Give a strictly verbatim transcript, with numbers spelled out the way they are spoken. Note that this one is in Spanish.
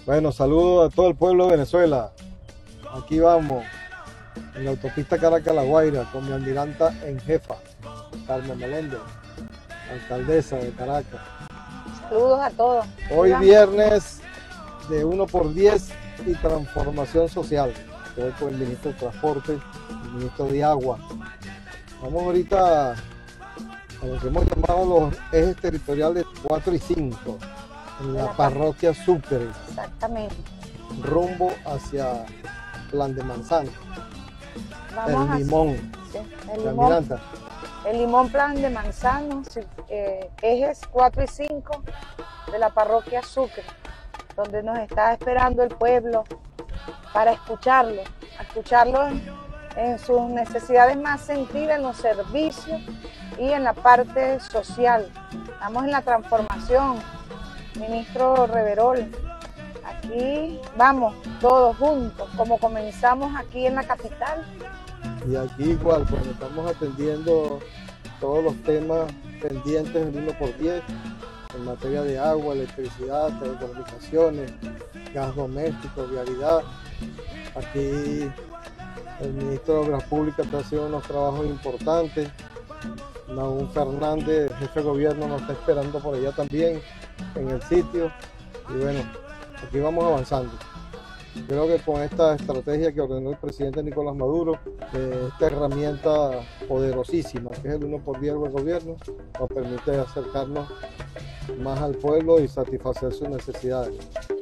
Bueno, saludos a todo el pueblo de Venezuela. Aquí vamos, en la autopista Caracas-La Guaira, con mi almiranta en jefa, Carmen Meléndez, alcaldesa de Caracas. Saludos a todos. Hoy viernes de uno por diez y transformación social. Estoy con el ministro de Transporte, el ministro de Agua. Vamos ahorita a lo que hemos llamado los ejes territoriales cuatro y cinco, en la, la parroquia Sucre. Exactamente. Rumbo hacia Plan de Manzano. Vamos el limón. A, sí, el limón. El limón Plan de Manzano, eh, ejes cuatro y cinco de la parroquia Sucre, donde nos está esperando el pueblo para escucharlo, a escucharlo en, en sus necesidades más sentidas, en los servicios y en la parte social. Estamos en la transformación, ministro Reverol. Aquí vamos todos juntos, como comenzamos aquí en la capital. Y aquí igual, pues estamos atendiendo todos los temas pendientes del uno por diez, en materia de agua, electricidad, telecomunicaciones, gas doméstico, vialidad. Aquí el ministro de Obras Públicas está haciendo unos trabajos importantes. Nahum Fernández, jefe de gobierno, nos está esperando por allá también, en el sitio. Y bueno, aquí vamos avanzando. Creo que con esta estrategia que ordenó el presidente Nicolás Maduro, eh, esta herramienta poderosísima, que es el uno por diez del gobierno, nos permite acercarnos más al pueblo y satisfacer sus necesidades.